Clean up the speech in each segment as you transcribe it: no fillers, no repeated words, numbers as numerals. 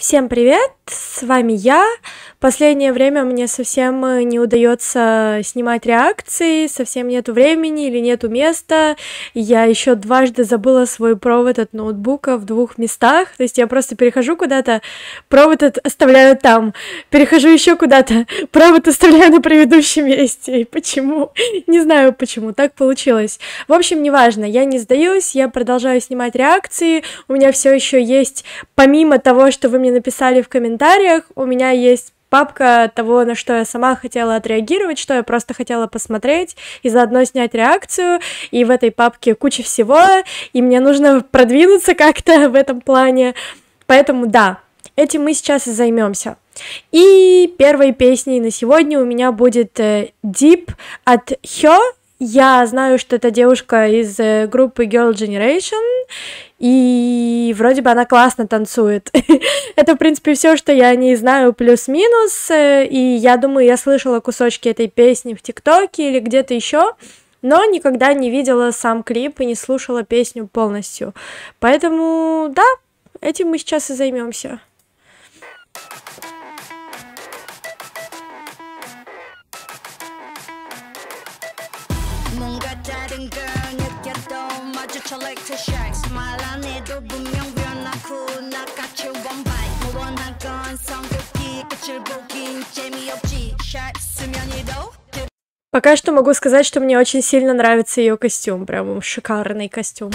Всем привет, с вами я. Последнее время мне совсем не удается снимать реакции, совсем нету времени или нету места. Я еще дважды забыла свой провод от ноутбука в двух местах. То есть я просто перехожу куда-то, провод оставляю там, перехожу еще куда-то, провод оставляю на предыдущем месте. И почему? Не знаю почему, так получилось. В общем, неважно, я не сдаюсь, я продолжаю снимать реакции. У меня все еще есть, помимо того, что вы мне написали в комментариях, у меня есть папка того, на что я сама хотела отреагировать, что я просто хотела посмотреть и заодно снять реакцию, и в этой папке куча всего, и мне нужно продвинуться как-то в этом плане, поэтому да, этим мы сейчас и займемся. И первой песней на сегодня у меня будет Deep от Hyo. Я знаю, что это девушка из группы Girl Generation, и вроде бы она классно танцует. Это, в принципе, все, что я о ней знаю, плюс-минус, и я думаю, я слышала кусочки этой песни в ТикТоке или где-то еще, но никогда не видела сам клип и не слушала песню полностью. Поэтому, да, этим мы сейчас и займемся. Пока что могу сказать, что мне очень сильно нравится ее костюм, прям шикарный костюм.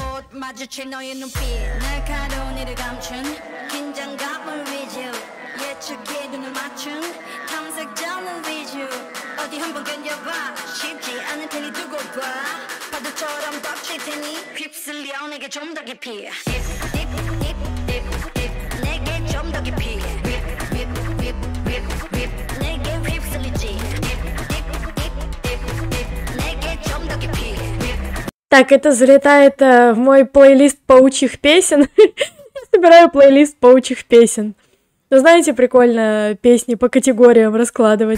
Так, это залетает в мой плейлист паучьих песен. Я собираю плейлист паучьих песен. Ну, знаете, прикольно песни по категориям раскладывать.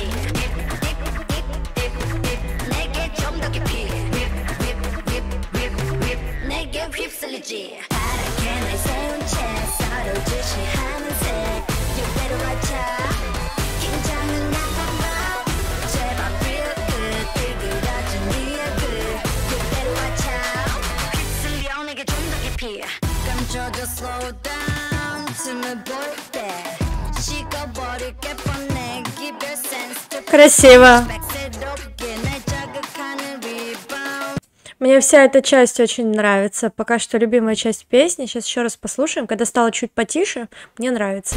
Красиво. Мне вся эта часть очень нравится. Пока что любимая часть песни. Сейчас еще раз послушаем. Когда стало чуть потише, мне нравится.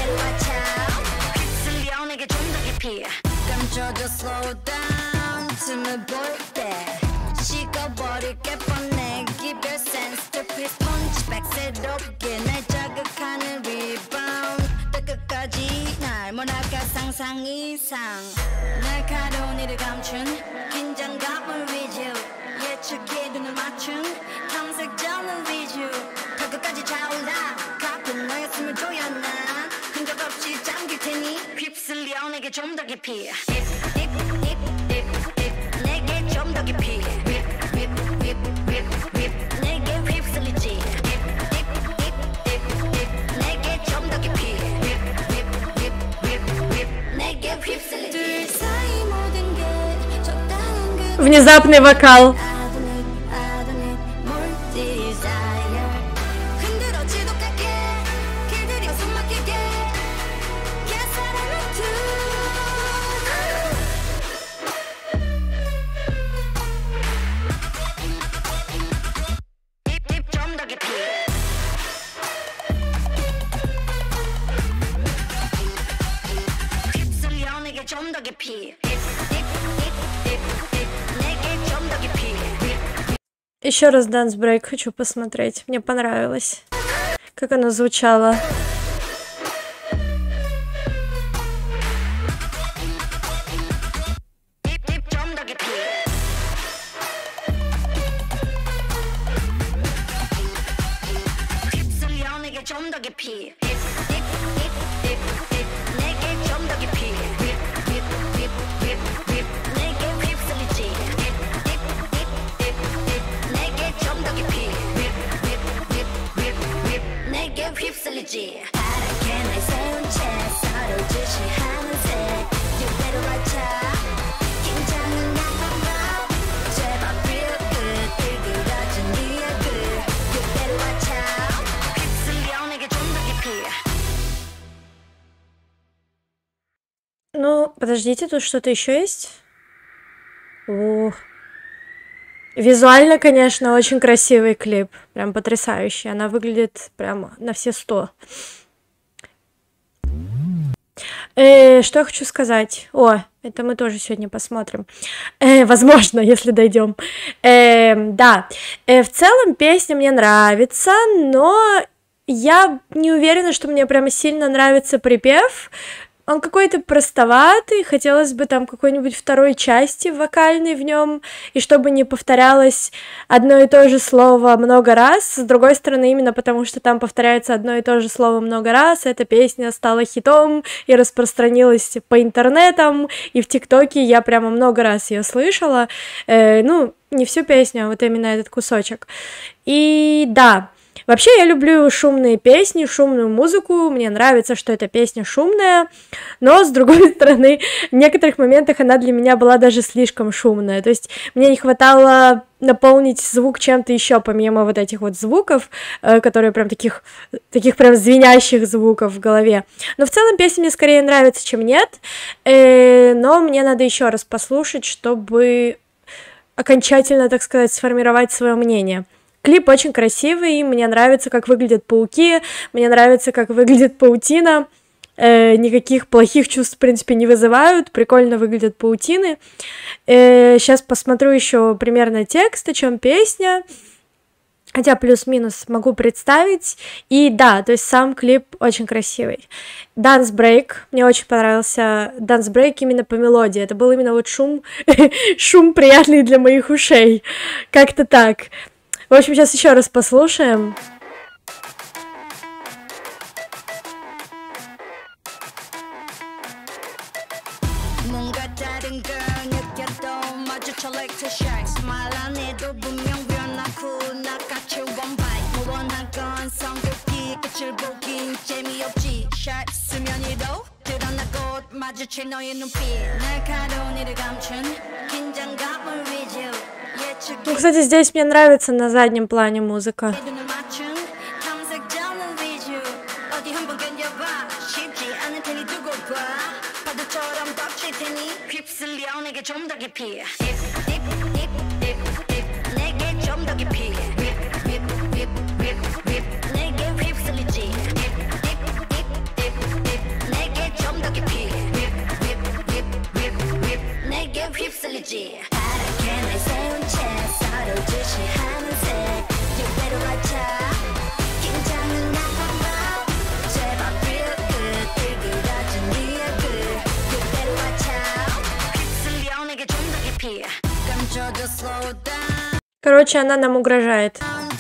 Внезапный вокал. Еще раз Dance Break хочу посмотреть. Мне понравилось, как оно звучало. Внезапный вокал. Ну, подождите, тут что-то еще есть? О, визуально, конечно, очень красивый клип. Прям потрясающий. Она выглядит прям на все 100. Что я хочу сказать? О, это мы тоже сегодня посмотрим. Возможно, если дойдем. Да, в целом песня мне нравится, но я не уверена, что мне прямо сильно нравится припев. Он какой-то простоватый, хотелось бы там какой-нибудь второй части вокальной в нем, и чтобы не повторялось одно и то же слово много раз. С другой стороны, именно потому что там повторяется одно и то же слово много раз, эта песня стала хитом и распространилась по интернетам, и в ТикТоке я прямо много раз ее слышала. Ну, не всю песню, а вот именно этот кусочек. И да, вообще я люблю шумные песни, шумную музыку, мне нравится, что эта песня шумная, но, с другой стороны, в некоторых моментах она для меня была даже слишком шумная, то есть мне не хватало наполнить звук чем-то еще, помимо вот этих вот звуков, которые прям таких прям звенящих звуков в голове. Но в целом песня мне скорее нравится, чем нет, но мне надо еще раз послушать, чтобы окончательно, так сказать, сформировать свое мнение. Клип очень красивый, мне нравится, как выглядят пауки, мне нравится, как выглядит паутина, никаких плохих чувств, в принципе, не вызывают, прикольно выглядят паутины. Сейчас посмотрю еще примерно текст, о чем песня, хотя плюс-минус могу представить. И да, то есть сам клип очень красивый. Dance Break, мне очень понравился Dance Break именно по мелодии, это был именно вот шум, шум приятный для моих ушей, как-то так. В общем, сейчас еще раз послушаем. Ну, кстати, здесь мне нравится на заднем плане музыка. Короче, она нам угрожает.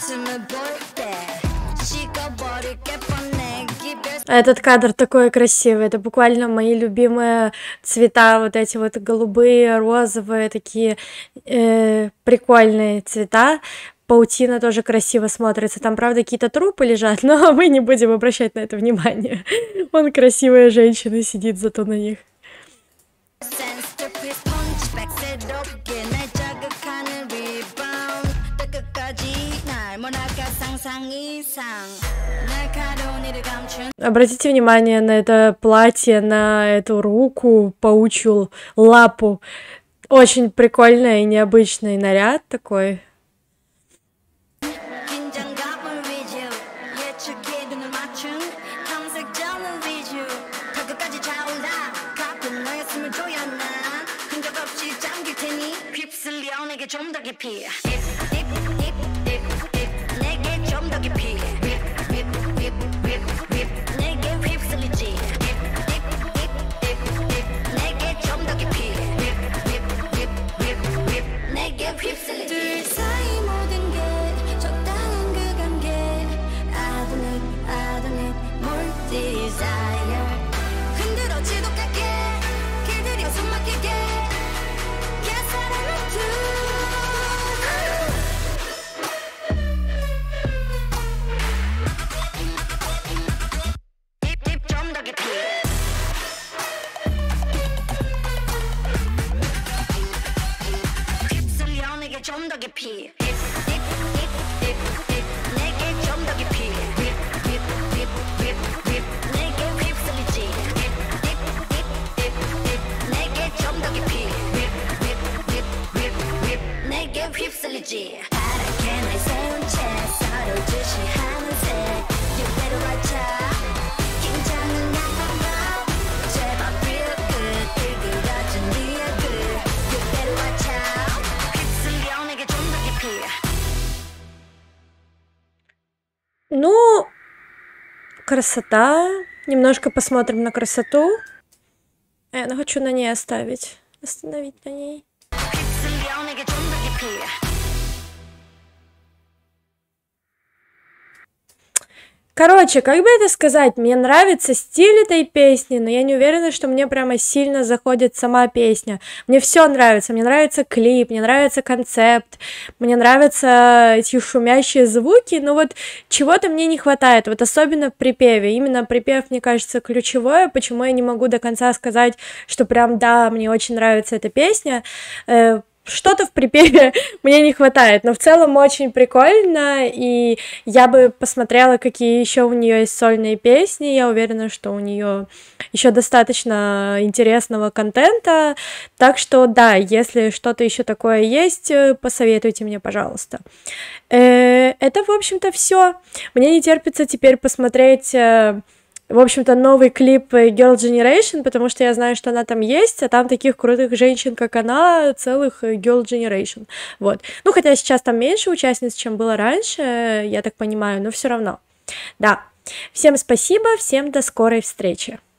Этот кадр такой красивый, это буквально мои любимые цвета, вот эти вот голубые, розовые, такие прикольные цвета. Паутина тоже красиво смотрится, там, правда, какие-то трупы лежат, но мы не будем обращать на это внимание. Вон красивая женщина сидит зато на них. Обратите внимание на это платье, на эту руку, паучью лапу. Очень прикольный и необычный наряд такой. Красота. Немножко посмотрим на красоту. Я хочу на ней оставить. Остановить на ней. Короче, как бы это сказать, мне нравится стиль этой песни, но я не уверена, что мне прямо сильно заходит сама песня. Мне все нравится, мне нравится клип, мне нравится концепт, мне нравятся эти шумящие звуки, но вот чего-то мне не хватает, вот особенно в припеве. Именно припев, мне кажется, ключевое, почему я не могу до конца сказать, что прям да, мне очень нравится эта песня. Что-то в припеве мне не хватает, но в целом очень прикольно, и я бы посмотрела, какие еще у нее есть сольные песни. Я уверена, что у нее еще достаточно интересного контента, так что да, если что-то еще такое есть, посоветуйте мне, пожалуйста. Это, в общем-то, все. Мне не терпится теперь посмотреть в общем-то, новый клип Girl Generation, потому что я знаю, что она там есть, а там таких крутых женщин, как она, целых Girl Generation. Вот. Ну, хотя сейчас там меньше участниц, чем было раньше, я так понимаю, но все равно. Да. Всем спасибо, всем до скорой встречи.